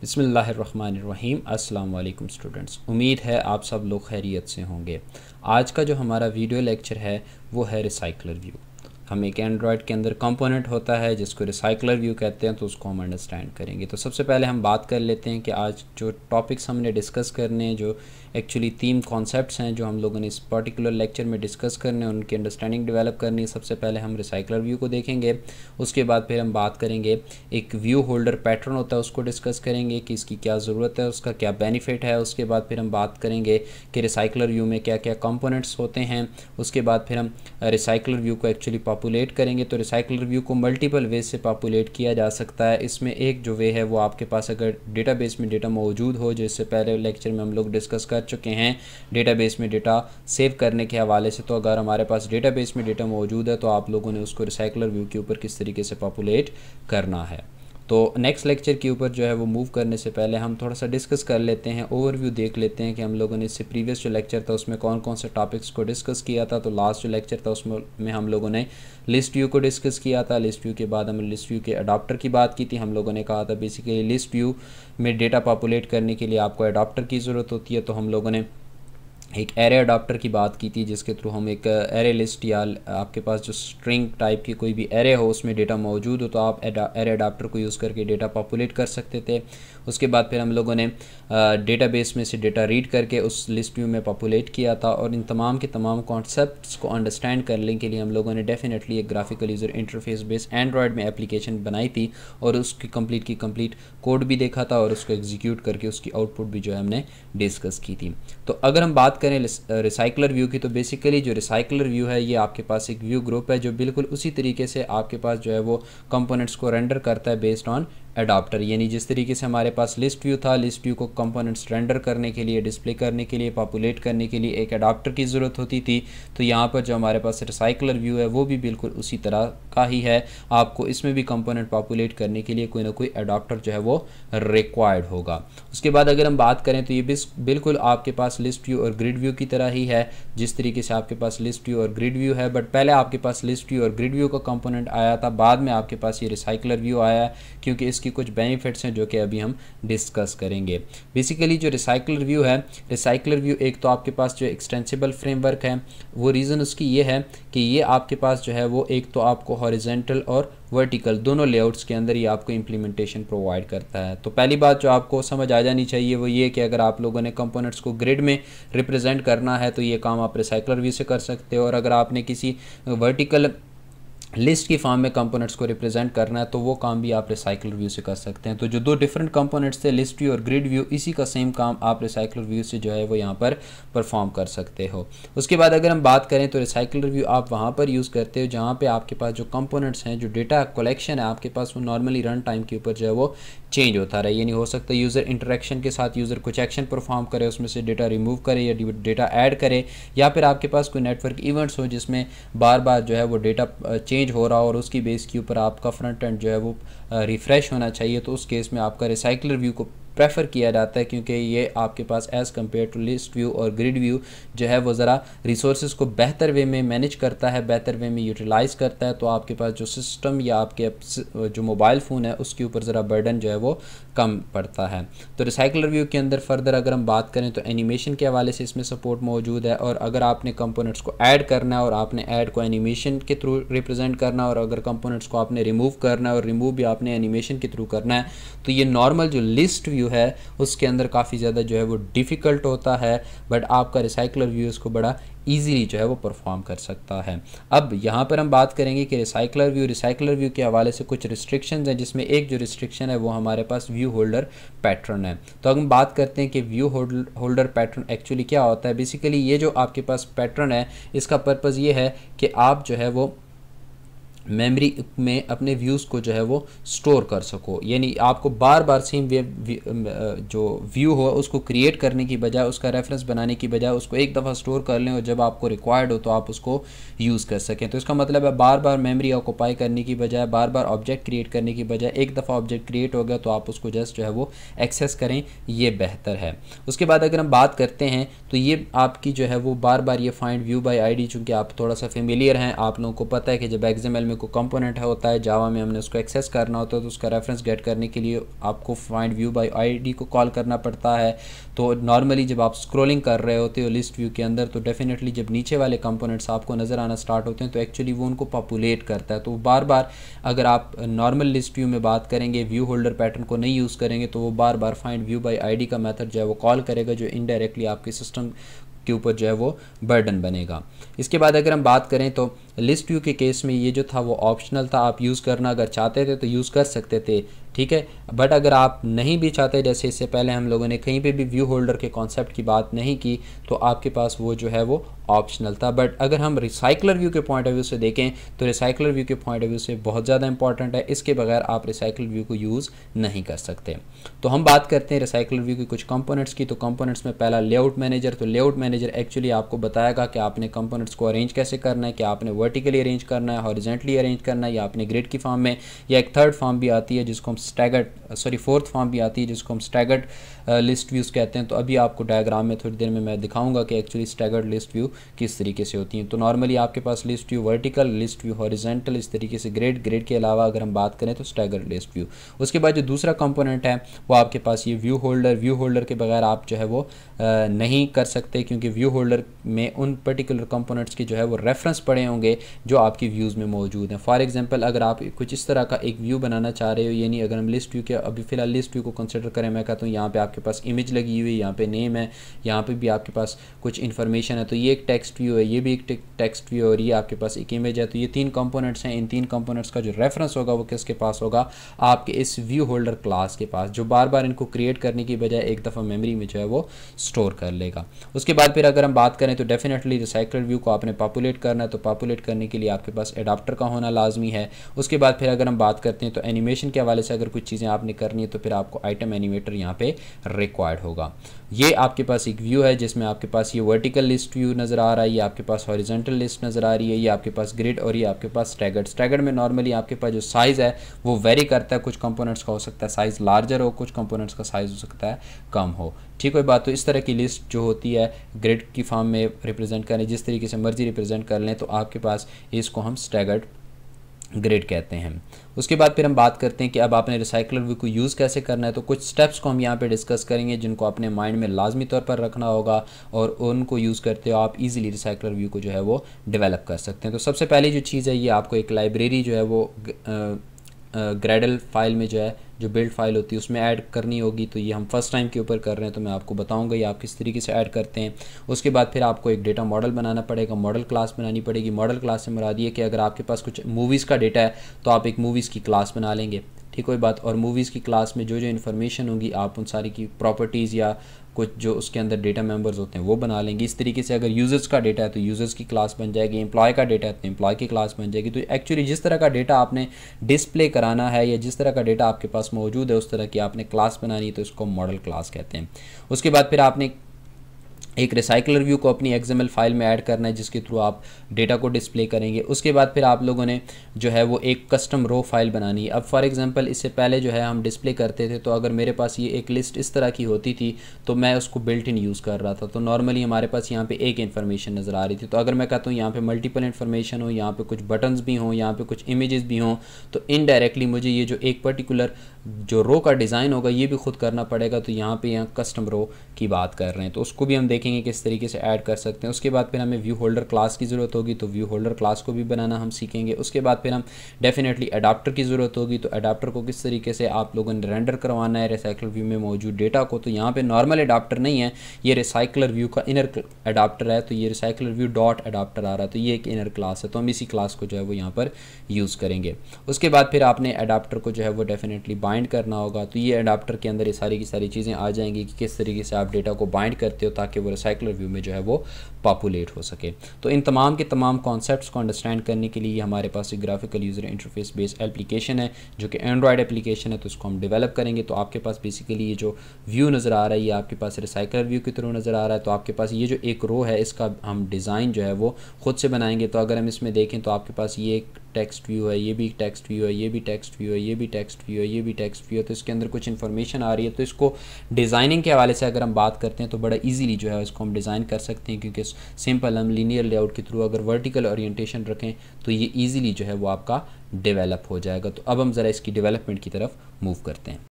बिस्मिल्लाहिर्रहमानिर्रहीम। अस्सलाम वालेकुम स्टूडेंट्स, उम्मीद है आप सब लोग खैरियत से होंगे। आज का जो हमारा वीडियो लेक्चर है वो है रिसाइकलर व्यू। हम एक एंड्रॉयड के अंदर कंपोनेंट होता है जिसको रिसाइकलर व्यू कहते हैं, तो उसको हम अंडरस्टैंड करेंगे। तो सबसे पहले हम बात कर लेते हैं कि आज जो टॉपिक्स हमने डिस्कस करने हैं, जो एक्चुअली 3 कॉन्सेप्ट्स हैं जो हम लोगों ने इस पर्टिकुलर लेक्चर में डिस्कस करने हैं, उनकी अंडरस्टैंडिंग डेवलप करनी है। सबसे पहले हम रिसाइकलर व्यू को देखेंगे, उसके बाद फिर हम बात करेंगे एक व्यू होल्डर पैटर्न होता है उसको डिस्कस करेंगे कि इसकी क्या ज़रूरत है, उसका क्या बेनिफिट है। उसके बाद फिर हम बात करेंगे कि रिसाइकलर व्यू में क्या क्या कंपोनेंट्स होते हैं। उसके बाद फिर हम रिसाइकलर व्यू को एक्चुअली पॉपुलेट करेंगे। तो रिसाइकलर व्यू को मल्टीपल वे से पॉपुलेट किया जा सकता है। इसमें एक जो वे है वो आपके पास अगर डेटाबेस में डेटा मौजूद हो, जैसे पहले लेक्चर में हम लोग डिस्कस कर चुके हैं डेटाबेस में डेटा सेव करने के हवाले से। तो अगर हमारे पास डेटाबेस में डेटा मौजूद है तो आप लोगों ने उसको रिसाइकलर व्यू के ऊपर किस तरीके से पॉपुलेट करना है। तो नेक्स्ट लेक्चर के ऊपर जो है वो मूव करने से पहले हम थोड़ा सा डिस्कस कर लेते हैं, ओवरव्यू देख लेते हैं कि हम लोगों ने इससे प्रीवियस जो लेक्चर था उसमें कौन कौन से टॉपिक्स को डिस्कस किया था। तो लास्ट जो लेक्चर था उसमें हम लोगों ने लिस्ट व्यू को डिस्कस किया था। लिस्ट व्यू के बाद हमने लिस्ट व्यू के अडॉप्टर की बात की थी। हम लोगों ने कहा था बेसिकली लिस्ट व्यू में डेटा पॉपुलेट करने के लिए आपको अडॉप्टर की ज़रूरत होती है। तो हम लोगों ने एक एरे अडाप्टर की बात की थी जिसके थ्रू हम एक एरे लिस्ट या आपके पास जो स्ट्रिंग टाइप की कोई भी एरे हो उसमें डेटा मौजूद हो तो आप एरे अडाप्टर को यूज़ करके डेटा पॉपुलेट कर सकते थे। उसके बाद फिर हम लोगों ने डेटाबेस में से डेटा रीड करके उस लिस्ट व्यू में पॉपुलेट किया था। और इन तमाम के तमाम कॉन्सेप्ट्स को अंडरस्टैंड करने के लिए हम लोगों ने डेफिनेटली एक graphical user interface based Android में एप्लीकेशन बनाई थी और उसकी कंप्लीट कोड भी देखा था और उसको एग्जीक्यूट करके उसकी आउटपुट भी जो है हमने डिस्कस की थी। तो अगर हम बात करें रिसाइकलर व्यू की, तो बेसिकली जो रिसाइकलर व्यू है ये आपके पास एक व्यू ग्रुप है जो बिल्कुल उसी तरीके से आपके पास जो है वो कंपोनेंट्स को रेंडर करता है बेस्ड ऑन अडाप्टर। यानी जिस तरीके से हमारे पास लिस्ट व्यू था, लिस्ट व्यू को कंपोनेंट्स रेंडर करने के लिए, डिस्प्ले करने के लिए, पॉपुलेट करने के लिए एक अडाप्टर की ज़रूरत होती थी। तो यहाँ पर जो हमारे पास रिसाइकलर व्यू है वो भी बिल्कुल उसी तरह का ही है। आपको इसमें भी कंपोनेंट पॉपुलेट करने के लिए कोई ना कोई अडाप्टर जो है वो रिक्वायर्ड होगा। उसके बाद अगर हम बात करें तो ये बिल्कुल आपके पास लिस्ट व्यू और ग्रिड व्यू की तरह ही है जिस तरीके से आपके पास लिस्ट व्यू और ग्रिड व्यू है। बट पहले आपके पास लिस्ट व्यू और ग्रिड व्यू का कंपोनेंट आया था, बाद में आपके पास ये रिसाइकलर व्यू आया क्योंकि इसकी कुछ बेनिफिट्स हैं जो कि अभी हम डिस्कस करेंगे। बेसिकली जो रिसाइकलर व्यू है, रिसाइकलर व्यू एक तो आपके पास जो एक्सटेंसिबल फ्रेमवर्क है वो रीज़न उसकी ये है कि ये आपके पास जो है वो एक तो आपको हॉरिजेंटल और वर्टिकल दोनों लेआउट्स के अंदर ये आपको इम्प्लीमेंटेशन प्रोवाइड करता है। तो पहली बात जो आपको समझ आ जानी चाहिए वो ये कि अगर आप लोगों ने कंपोनेंट्स को ग्रिड में रिप्रेजेंट करना है तो ये काम आप रिसाइकलर व्यू से कर सकते हो, और अगर आपने किसी वर्टिकल लिस्ट की फॉर्म में कंपोनेंट्स को रिप्रेजेंट करना है तो वो काम भी आप रिसाइकलर व्यू से कर सकते हैं। तो जो 2 डिफरेंट कंपोनेंट्स थे लिस्ट व्यू और ग्रिड व्यू, इसी का सेम काम आप रिसाइकलर व्यू से जो है वो यहाँ पर परफॉर्म कर सकते हो। उसके बाद अगर हम बात करें तो रिसाइकलर व्यू आप वहाँ पर यूज़ करते हो जहाँ पे आपके पास जो कंपोनेंट्स हैं, जो डेटा कलेक्शन है आपके पास, वो नॉर्मली रन टाइम के ऊपर जो है वो चेंज होता रहे। यानी हो सकता है यूज़र इंटरेक्शन के साथ यूज़र कुछ एक्शन परफॉर्म करे, उसमें से डेटा रिमूव करे या डेटा ऐड करे, या फिर आपके पास कोई नेटवर्क इवेंट्स हो जिसमें बार बार जो है वो डेटा चेंज हो रहा हो और उसकी बेस के ऊपर आपका फ्रंट एंड जो है वो रिफ़्रेश होना चाहिए। तो उस केस में आपका रिसाइकलर व्यू को प्रेफर किया जाता है क्योंकि ये आपके पास as compare to list view और ग्रिड व्यू जो है वो ज़रा रिसोर्सेज को बेहतर वे में मैनेज करता है, बेहतर वे में यूटिलाइज़ करता है। तो आपके पास जो सिस्टम या आपके जो मोबाइल फ़ोन है उसके ऊपर ज़रा बर्डन जो है वो कम पड़ता है। तो रिसाइकलर व्यू के अंदर फर्दर अगर हम बात करें तो एनिमेशन के हवाले से इसमें सपोर्ट मौजूद है, और अगर आपने कंपोनेंट्स को ऐड करना है और आपने ऐड को एनिमेशन के थ्रू रिप्रेजेंट करना है, और अगर कंपोनेंट्स को आपने रिमूव करना है और रिमूव भी आपने एनिमेशन के थ्रू करना है, तो ये नॉर्मल जो लिस्ट व्यू है उसके अंदर काफ़ी ज़्यादा जो है वो डिफ़िकल्ट होता है। बट आपका रिसाइकलर व्यू इसको बड़ा ईजीली जो है वो परफॉर्म कर सकता है। अब यहाँ पर हम बात करेंगे कि रिसाइकलर व्यू के हवाले से कुछ रिस्ट्रिक्शंस हैं, जिसमें एक जो रिस्ट्रिक्शन है वो हमारे पास व्यू होल्डर पैटर्न है। तो अब हम बात करते हैं कि व्यू होल्डर पैटर्न एक्चुअली क्या होता है। बेसिकली ये जो आपके पास पैटर्न है इसका पर्पज़ ये है कि आप जो है वो मेमोरी में अपने व्यूज़ को जो है वो स्टोर कर सको। यानी आपको बार बार सेम जो व्यू हो उसको क्रिएट करने की बजाय, उसका रेफरेंस बनाने की बजाय उसको एक दफ़ा स्टोर कर लें और जब आपको रिक्वायर्ड हो तो आप उसको यूज़ कर सकें। तो इसका मतलब है बार बार मेमोरी ऑक्यूपाई करने की बजाय, बार बार ऑब्जेक्ट क्रिएट करने की बजाय, एक दफ़ा ऑब्जेक्ट क्रिएट हो गया तो आप उसको जस्ट जो है वो एक्सेस करें, ये बेहतर है। उसके बाद अगर हम बात करते हैं तो ये आपकी जो है वो बार बार ये फाइंड व्यू बाय आईडी, चूँकि आप थोड़ा सा फेमिलियर हैं, आप लोगों को पता है कि जब XML में में कोई कंपोनेंट होता है जावा में, हमने उसको एक्सेस करना होता है तो उसका रेफरेंस गेट करने के लिए आपको फाइंड व्यू बाय आईडी को कॉल करना पड़ता है। तो नॉर्मली जब आप स्क्रॉलिंग कर रहे होते हो लिस्ट व्यू के अंदर तो डेफिनेटली जब नीचे वाले कंपोनेंट्स आपको नज़र आना स्टार्ट होते हैं तो एक्चुअली वो उनको पॉपुलेट करता है। तो बार बार अगर आप नॉर्मल लिस्ट व्यू में बात करेंगे, व्यू होल्डर पैटर्न को नहीं यूज़ करेंगे तो वो बार बार फाइंड व्यू बाय आईडी का मेथड जो है वो कॉल करेगा, जो इनडायरेक्टली आपके सिस्टम के ऊपर जो है वो बर्डन बनेगा। इसके बाद अगर हम बात करें तो लिस्ट व्यू के केस में ये जो था वो ऑप्शनल था, आप यूज़ करना अगर चाहते थे तो यूज़ कर सकते थे, ठीक है। बट अगर आप नहीं भी चाहते, जैसे इससे पहले हम लोगों ने कहीं पे भी व्यू होल्डर के कॉन्सेप्ट की बात नहीं की, तो आपके पास वो जो है वो ऑप्शनल था। बट अगर हम रिसाइकलर व्यू के पॉइंट ऑफ व्यू से देखें तो रिसाइकलर व्यू के पॉइंट ऑफ व्यू से बहुत ज़्यादा इंपॉर्टेंट है, इसके बगैर आप रिसाइकलर व्यू को यूज़ नहीं कर सकते। तो हम बात करते हैं रिसाइकलर व्यू की कुछ कंपोनेंट्स की। तो कंपोनेंट्स में पहला लेआउट मैनेजर। तो लेआउट मैनेजर एक्चुअली आपको बताएगा कि आपने कंपोनेंट्स को अरेंज कैसे करना है, कि आपने वर्टिकली अरेंज करना है, हॉरिजॉन्टली अरेंज करना है, या आपने ग्रिड की फॉर्म में, या एक थर्ड फॉर्म भी आती है जिसको हम स्टैगर्ड फोर्थ फॉर्म भी आती है जिसको हम स्टैगर्ड लिस्ट व्यूज़ कहते हैं। तो अभी आपको डायग्राम में थोड़ी देर में मैं दिखाऊंगा कि एक्चुअली स्टैगर्ड लिस्ट व्यू किस तरीके से होती हैं। तो नॉर्मली आपके पास list view vertical, list view horizontal, इस तरीके से ग्रिड के अलावा अगर हम बात करें तो स्टैगर्ड लिस्ट व्यू। उसके बाद जो दूसरा कंपोनेंट है वो आपके पास ये व्यू होल्डर के बगैर आप जो है वो नहीं कर सकते, क्योंकि व्यू होल्डर में उन पर्टिकुलर कंपोनेंट्स के जो है वो रेफरेंस पड़े होंगे जो आपकी व्यूज़ में मौजूद हैं। फॉर एग्जांपल अगर आप कुछ इस तरह का एक व्यू बनाना चाह रहे हो, यानी अगर हम लिस्ट व्यू के अभी फ़िलहाल लिस्ट व्यू को कंसिडर करें, मैं कहता हूँ यहाँ पे आपके पास इमेज लगी हुई है, यहाँ पे नेम है, यहाँ पे भी आपके पास कुछ इन्फॉर्मेशन है, तो ये एक टेक्स्ट व्यू है, ये भी एक टेक्स्ट व्यू और ये आपके पास एक इमेज है। तो ये तीन कंपोनेंट्स हैं, इन तीन कंपोनेंट्स का जो रेफरेंस होगा वो किसके पास होगा, आपके इस व्यू होल्डर क्लास के पास, जो बार बार इनको क्रिएट करने की बजाय एक दफ़ा मेमोरी में जो है वो स्टोर कर लेगा। उसके बाद फिर अगर हम बात करें तो डेफिनेटली रिसाइकलर व्यू को आपने पॉपुलेट करना है, तो पॉपुलेट करने के लिए आपके पास एडाप्टर का होना लाजमी है। उसके बाद फिर अगर हम बात करते हैं तो एनिमेशन के हवाले से अगर कुछ चीज़ें आपने करनी है तो फिर आपको आइटम एनिमेटर यहाँ पे रिक्वायर्ड होगा। ये आपके पास एक व्यू है जिसमें आपके पास ये वर्टिकल लिस्ट व्यू नज़र आ रहा है, ये आपके पास हॉरिजॉन्टल लिस्ट नज़र आ रही है, ये आपके पास ग्रिड और ये आपके पास स्टैगर्ड में नॉर्मली आपके पास जो साइज़ है वो वेरी करता है, कुछ कंपोनेंट्स का हो सकता है साइज़ लार्जर हो, कुछ कंपोनेंट्स का साइज़ हो सकता है कम हो, ठीक कोई बात। तो इस तरह की लिस्ट जो होती है ग्रिड की फॉर्म में रिप्रेजेंट करें, जिस तरीके से मर्जी रिप्रेजेंट कर लें, तो आपके पास इसको हम स्टैगर्ड ग्रिड कहते हैं। उसके बाद फिर हम बात करते हैं कि अब आपने रिसाइकलर व्यू को यूज़ कैसे करना है। तो कुछ स्टेप्स को हम यहाँ पे डिस्कस करेंगे जिनको अपने माइंड में लाजमी तौर पर रखना होगा और उनको यूज़ करते हो आप इजीली रिसाइकलर व्यू को जो है वो डेवलप कर सकते हैं। तो सबसे पहली जो चीज़ है, ये आपको एक लाइब्रेरी जो है वो ग्रेडल फाइल में जो है जो बिल्ड फाइल होती है उसमें ऐड करनी होगी। तो ये हम फर्स्ट टाइम के ऊपर कर रहे हैं तो मैं आपको बताऊंगा ये आप किस तरीके से ऐड करते हैं। उसके बाद फिर आपको एक डेटा मॉडल बनाना पड़ेगा, मॉडल क्लास बनानी पड़ेगी। मॉडल क्लास से मुराद ये कि अगर आपके पास कुछ मूवीज़ का डेटा है तो आप एक मूवीज़ की क्लास बना लेंगे, ठीक कोई बात। और मूवीज़ की क्लास में जो जो इन्फॉर्मेशन होगी आप उन सारी की प्रॉपर्टीज़ या कुछ जो उसके अंदर डेटा मेंबर्स होते हैं वो बना लेंगे। इस तरीके से अगर यूज़र्स का डेटा है तो यूज़र्स की क्लास बन जाएगी, एम्प्लॉय का डेटा है तो एम्प्लॉय की क्लास बन जाएगी। तो एक्चुअली जिस तरह का डेटा आपने डिस्प्ले कराना है या जिस तरह का डेटा आपके पास मौजूद है उस तरह की आपने क्लास बनानी है, तो इसको मॉडल क्लास कहते हैं। उसके बाद फिर आपने एक रिसाइकलर व्यू को अपनी XML फाइल में ऐड करना है जिसके थ्रू आप डेटा को डिस्प्ले करेंगे। उसके बाद फिर आप लोगों ने जो है वो एक कस्टम रो फाइल बनानी है। अब फॉर एग्जांपल इससे पहले जो है हम डिस्प्ले करते थे तो अगर मेरे पास ये एक लिस्ट इस तरह की होती थी तो मैं उसको बिल्ट इन यूज़ कर रहा था, तो नॉर्मली हमारे पास यहाँ पे एक इन्फॉर्मेशन नज़र आ रही थी। तो अगर मैं कहता हूँ यहाँ पे मल्टीपल इन्फॉर्मेशन हो, यहाँ पे कुछ बटन्स भी हों, यहाँ पे कुछ इमेजेस भी हों, तो इनडायरेक्टली मुझे ये जो एक पर्टिकुलर जो रो का डिज़ाइन होगा ये भी खुद करना पड़ेगा। तो यहाँ कस्टम रो की बात कर रहे हैं तो उसको भी हम देखेंगे किस तरीके से ऐड कर सकते हैं। उसके बाद फिर हमें व्यू होल्डर क्लास की ज़रूरत होगी, तो व्यू होल्डर क्लास को भी बनाना हम सीखेंगे। उसके बाद फिर हम डेफिनेटली अडाप्टर की ज़रूरत होगी, तो अडाप्टर को किस तरीके से आप लोगों ने रेंडर करवाना है रिसाइकलर व्यू में मौजूद डेटा को। तो यहाँ पे नॉर्मल अडाप्टर नहीं है, ये रिसाइकलर व्यू का इनर अडाप्टर है। तो ये रिसाइकलर व्यू डॉट अडाप्टर आ रहा है, तो ये एक इनर क्लास है, तो हम इसी क्लास को जो है वो यहाँ पर यूज़ करेंगे। उसके बाद फिर आपने अडाप्टर को जो है वो डेफिनेटली बाइंड करना होगा। तो ये अडाप्टर के अंदर ये सारी की सारी चीज़ें आ जाएंगी कि किस तरीके से आप डेटा को बाइंड करते हो ताकि वो रिसाइकलर व्यू में जो है वो पॉपुलेट हो सके। तो इन तमाम के तमाम कॉन्सेप्ट्स को अंडरस्टैंड करने के लिए हमारे पास एक graphical user interface based application है जो कि एंड्रॉयड एप्लीकेशन है, तो इसको हम डेवलप करेंगे। तो आपके पास बेसिकली ये जो व्यू नज़र आ रहा है ये आपके पास रिसाइकलर व्यू की तरह नज़र आ रहा है। तो आपके पास ये जो एक रो है इसका हम डिज़ाइन जो है वो खुद से बनाएंगे। तो अगर हम इसमें देखें तो आपके पास ये एक टेक्स्ट व्यू है, ये भी टेक्स्ट व्यू है, ये भी टेक्स्ट व्यू है, ये भी टेक्स्ट व्यू है, ये भी टेक्स्ट व्यू है, तो इसके अंदर कुछ इन्फॉर्मेशन आ रही है। तो इसको डिज़ाइनिंग के हवाले से अगर हम बात करते हैं तो बड़ा ईजीली जो है इसको हम डिज़ाइन कर सकते हैं, क्योंकि सिंपल हम लीनियर लेआउट के थ्रू अगर वर्टिकल ओरिएंटेशन रखें तो ये ईजिली जो है वो आपका डेवलप हो जाएगा। तो अब हम ज़रा इसकी डेवलपमेंट की तरफ मूव करते हैं।